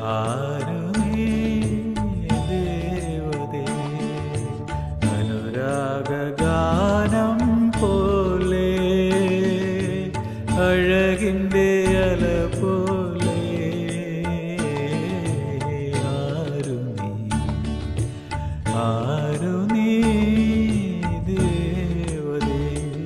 ആരു നീ ദേവതേ അനുരാഗഗാനം പോലെ അഴകിൻ്റെ അല പോലെ ആരു നീ ദേവതേ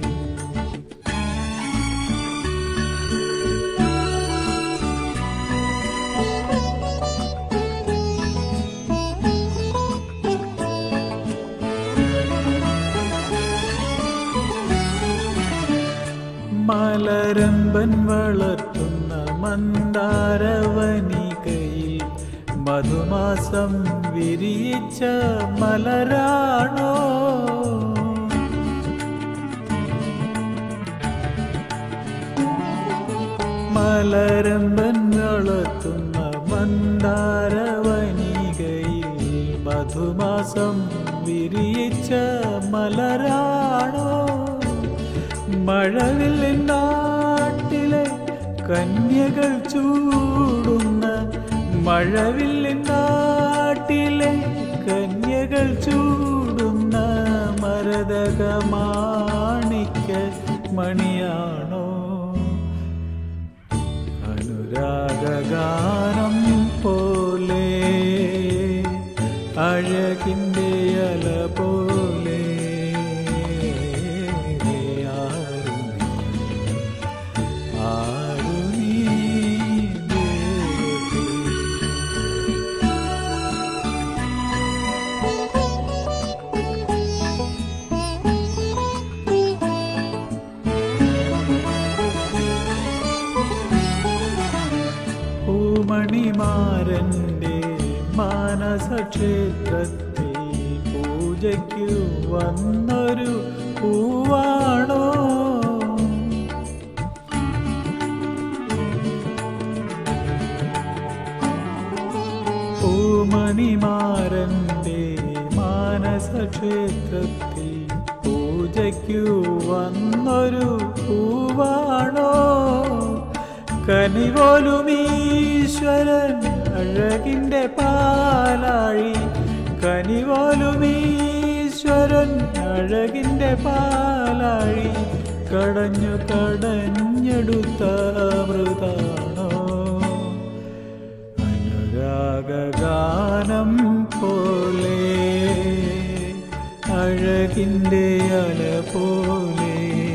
മലരമ്പൻ വളർത്തുന്ന മന്ദാരവനികയിൽ മധുമാസം വിരിയിച്ച മലരാണോ മലരമ്പൻ വളർത്തുന്ന മന്ദാരവനികയിൽ മധുമാസം വിരിയിച്ച മലരാണോ മഴവില്ലിൻ നാട്ടിലെ കന്യകൾ ചൂടുന്ന മഴവില്ലിൻ നാട്ടിലെ കന്യകൾ ചൂടുന്ന മരതക മാണിക്യ മണിയാണോ അനുരാഗഗാനം പോലെ അഴകിൻ്റെ അല പോലെ മണിമാരൻ്റെ മാനസക്ഷേത്രത്തിൽ പൂജയ്ക്കു വന്നൊരു പൂവാണോ പൂമണിമാരൻ്റെ മാനസക്ഷേത്രത്തിൽ പൂജയ്ക്കു വന്നൊരു പൂവാണോ കനിപോലും ഈശ്വരൻ അഴകിൻ്റെ പാലാഴി കനിപോലും ഈശ്വരൻ അഴകിൻ്റെ പാലാഴി കടഞ്ഞെടുത്ത അമൃതാണോ അനുരാഗഗാനം പോലെ അഴകിൻ്റെ അല പോലെ